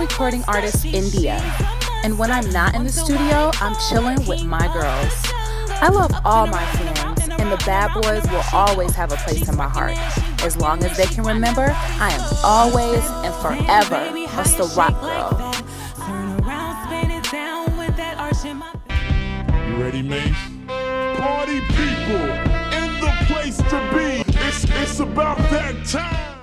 recording artist India. And when I'm not in the studio, I'm chilling with my girls. I love all my fans, and the bad boys will always have a place in my heart. As long as they can remember, I am always and forever a Ciroc girl. You ready, Mace? Party people in the place to be. It's about that time.